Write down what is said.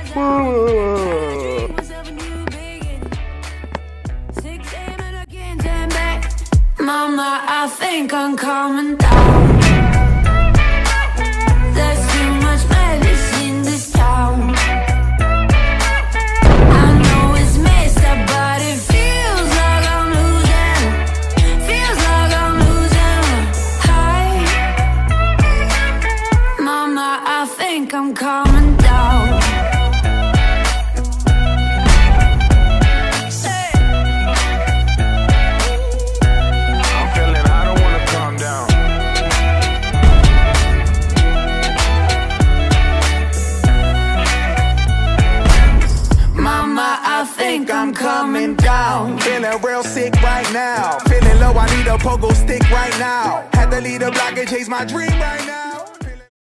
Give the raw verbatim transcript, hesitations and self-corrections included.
Mama, I think I'm coming down. There's too much madness in this town. I know it's messed up, but it feels like I'm losing. Feels like I'm losing high. Mama, I think I'm coming down. I think I'm coming down. Feeling real sick right now. Feeling low, I need a pogo stick right now. Had to leave the block and chase my dream right now.